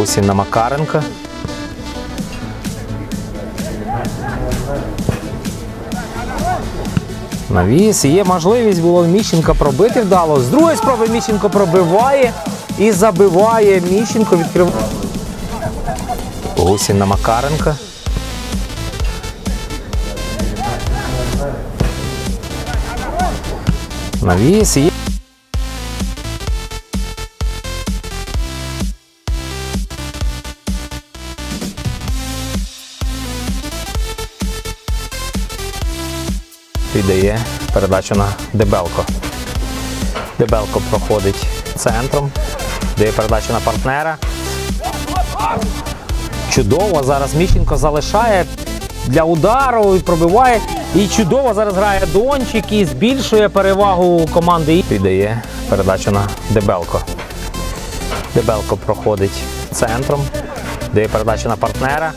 Гусін на Макаренка. Навіс. Є можливість було Міщенка пробити вдало. З другої спроби Міщенко пробиває і забиває. Міщенко відкриває. Гусін на Макаренка. Навіс. Є. Віддає передачу на Дебелко. Дебелко проходить центром. Дає передачу на партнера. Чудово. Зараз Міщенко залишає для удару і пробиває. І чудово зараз грає Дончик і збільшує перевагу команди. Віддає передачу на Дебелко. Дебелко проходить центром. Дає передачу на партнера.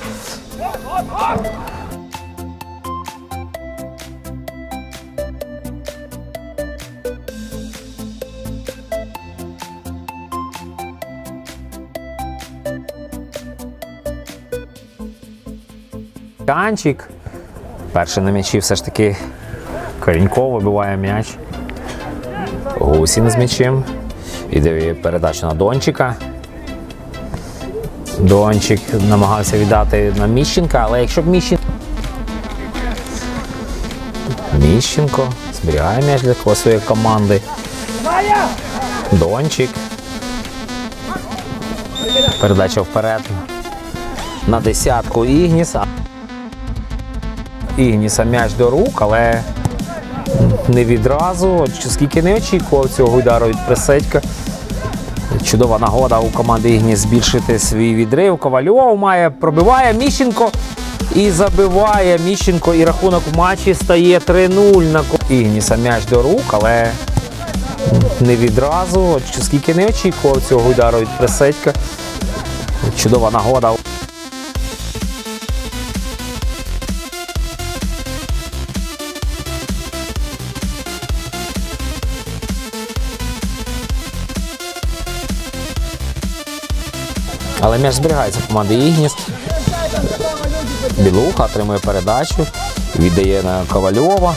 Канчик. Перший на м'ячі все ж таки Кореньков вибиває м'яч. Гусін з м'ячем. Іде передача на Дончика. Дончик намагався віддати на Міщенка, але якщо б Міщенко зберігає м'яч для своєї команди. Дончик. Передача вперед на десятку Ігніса. Ігніса м'яч до рук, але не відразу, оскільки не очікував цього удару від Приседька. Чудова нагода у команди Ігніс збільшити свій відрив. Ковальов пробиває Міщенко і забиває Міщенко. І рахунок в матчі стає 3-0. Ігніса м'яч до рук, але не відразу, оскільки не очікував цього удару від Приседька. Чудова нагода. Але м'яч зберігається в команди Ігніс. Білуха отримує передачу, віддає на Ковальова.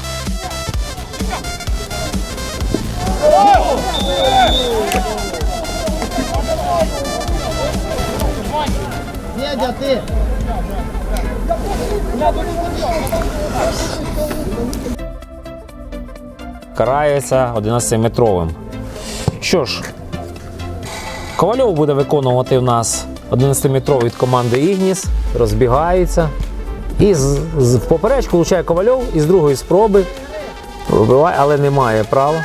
Карається 11-метровим. Що ж, Ковальов буде виконувати в нас 11-метровий від команди Ігніс. Розбігається. І в поперечку влучає Ковальов і з другої спроби вибиває, але не має права.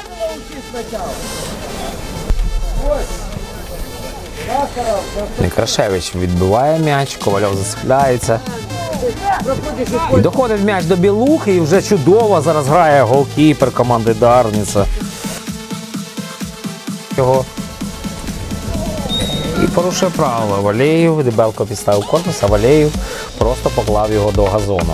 Некрашевич відбиває м'яч, Ковальов зацепляється. І доходить м'яч до Білухи і вже чудово зараз грає голкіпер команди Дарниця. І порушує правила. Валєєв, Дебелко підставив корпус, а Валєєв просто поклав його до газону.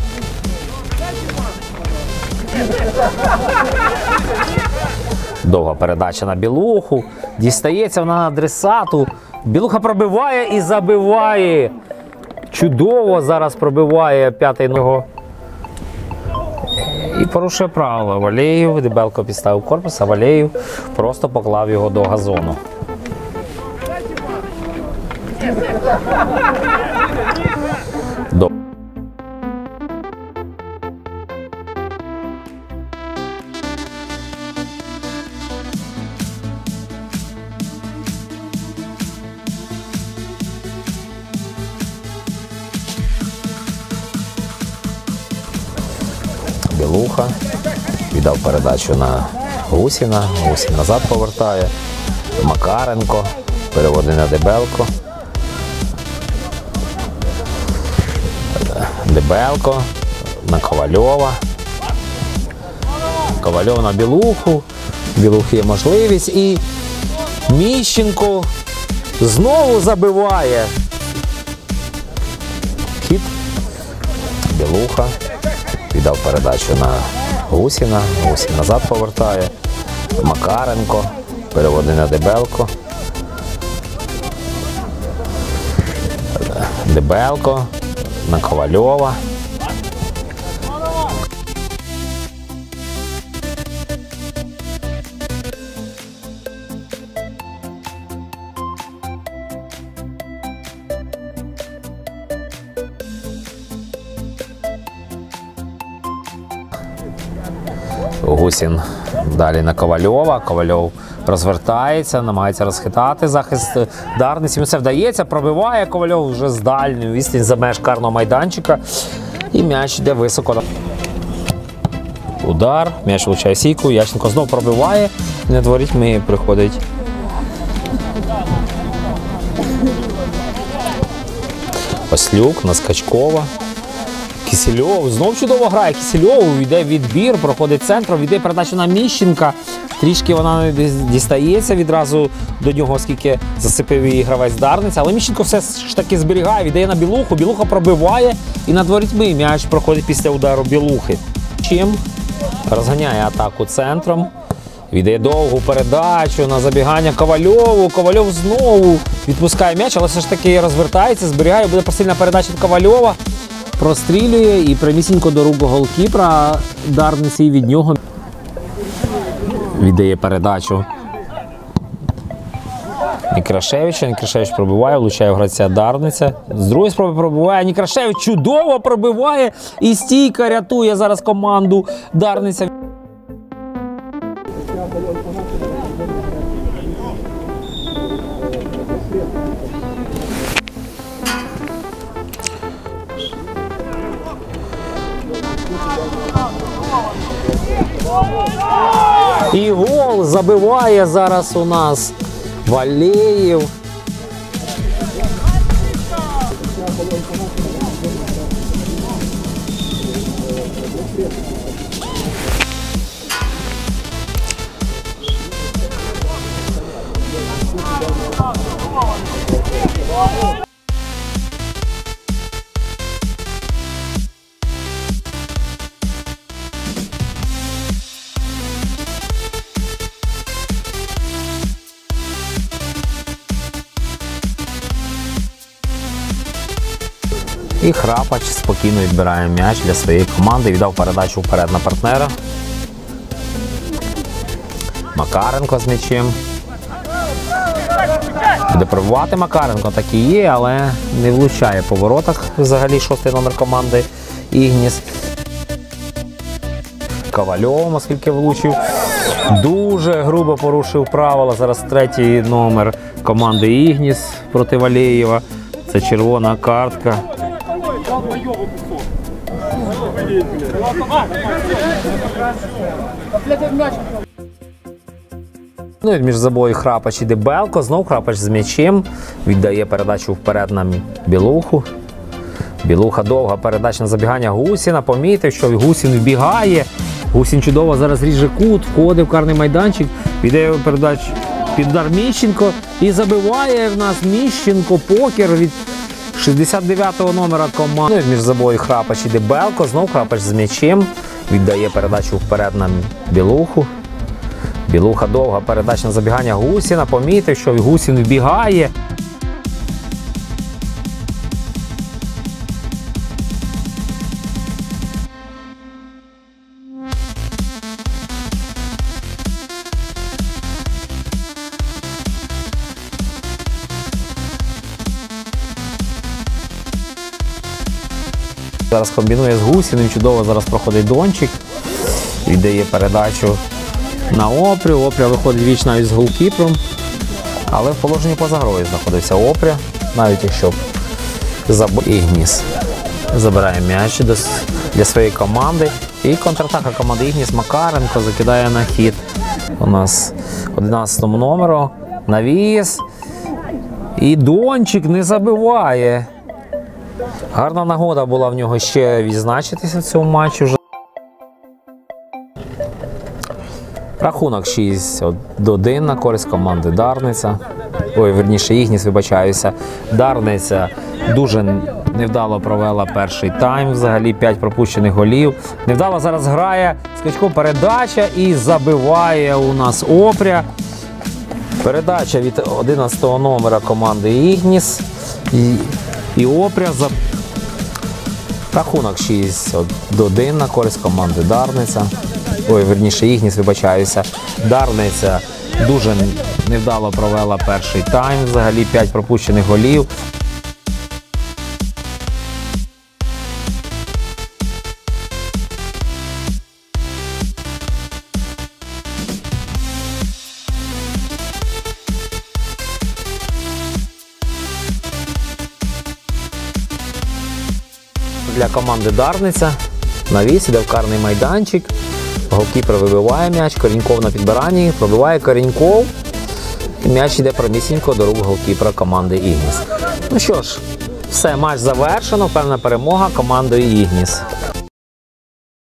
Довга передача на Білуху. Дістається вона на адресату. Білуха пробиває і забиває. Чудово зараз пробиває п'ятий ногу. І порушує правила. Валєєв, Дебелко підставив корпус, а Валєєв просто поклав його до газону. Білуха віддав передачу на Гусіна. Гусін назад повертає. Макаренко переводить на Дебелко. Дебелко на Ковальова. Ковальов на Білуху. Білухи є можливість. І Міщенко знову забиває. Хід. Білуха віддав передачу на Гусіна. Гусін назад повертає. Макаренко переводить на Дебелко. Дебелко на Ковальова. Гусін далі на Ковальова. Ковальов розвертається, намагається розхитати захист Дарниці. Йому це вдається, пробиває Ковальов вже з дальньої відстані за меж карного майданчика. І м'яч йде високо. Удар, м'яч влучає в сійку, Ященко знову пробиває. Над ворітьми приходить Ослюк на Скачкова. Кисельов знов чудово грає. Кисельов йде відбір, проходить центром, йде передача на Міщенка. Трішки вона не дістається відразу до нього, оскільки засипив її гравець Дарниця. Але Міщенко все ж таки зберігає, віддає на Білуху. Білуха пробиває і над ворітьми м'яч проходить після удару Білухи. Чим розганяє атаку центром. Віддає довгу передачу на забігання Ковальову. Ковальов знову відпускає м'яч, але все ж таки розвертається, зберігає. Буде посильна передача від Ковальова. Прострілює і прямісінько до рук голкіпера Дарниці від нього. Віддає передачу Некрашевича. Некрашевич пробиває, влучає в гравця Дарниця. З другої спроби пробиває. Некрашевич чудово пробиває і стійка рятує зараз команду Дарниця. І гол забиває зараз у нас Валеєв. І Храпач спокійно відбирає м'яч для своєї команди. Віддав передачу вперед на партнера. Макаренко з м'ячем. Буде пробувати Макаренко, так і є, але не влучає по воротах взагалі шостий номер команди Ігніс. Ковальов, оскільки влучив. Дуже грубо порушив правила. Зараз третій номер команди Ігніс проти Валеєва. Це червона картка. Ну і між собою Храпач і Дебелко. Знов Храпач з м'ячем. Віддає передачу вперед на Білуху. Білуха довга передача на забігання Гусіна. Помітив, що Гусін вбігає. Гусін чудово зараз ріже кут, входить в карний майданчик. Віддає передачу під удар Міщенко. І забиває в нас Міщенко покер від 69-го номера команди. Між собою Храпач і Дебелко. Знов Храпач з м'ячем. Віддає передачу вперед на Білуху. Білуха довга передача на забігання Гусіна. Помітив, що Гусін вбігає. Зараз комбінує з Гусіним, чудово зараз проходить Дончик, віддає передачу на Опрю. Опря виходить віч навіть з голкіпером, але в положенні поза грою знаходився Опря, навіть якщо забив. Ігніс забирає м'яч для своєї команди. І контратака команди Ігніс. Макаренко закидає на хід у нас 11-му номеру. Навіс. І Дончик не забиває. Гарна нагода була в нього ще відзначитися в цьому матчі вже. Рахунок 6-1 на користь команди Дарниця. Ой, верніше, Ігніс, вибачаюся. Дарниця дуже невдало провела перший тайм, взагалі 5 пропущених голів. Невдало зараз грає, скачком передача і забиває у нас Опря. Передача від 11-го номера команди Ігніс. і Опря. Рахунок 6-1 на користь команди Дарниця. Ой, верніше, Ігніс, вибачаюся. Дарниця дуже невдало провела перший тайм. Взагалі 5 пропущених голів. Для команди Дарниця навіс, іде в карний майданчик. Голкіпер вибиває м'яч, Кореньков на підбиранні, пробиває Кореньков. І м'яч йде прямісінько до рук голкіпера команди Ігніс. Ну що ж, все, матч завершено, певна перемога командою Ігніс.